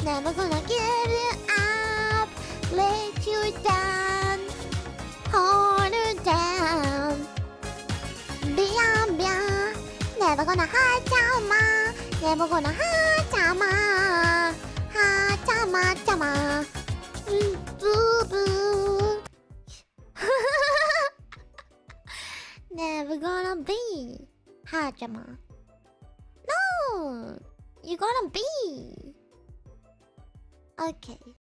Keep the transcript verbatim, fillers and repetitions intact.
Never gonna give you up, let you down, hold you down. Beyond, beyond, never gonna hurt you, ma. Never gonna hurt you, ma. Hurt you, ma, you, ma. Boo, boo. Never gonna be hurt you, ma. No, you're gonna be. Okay.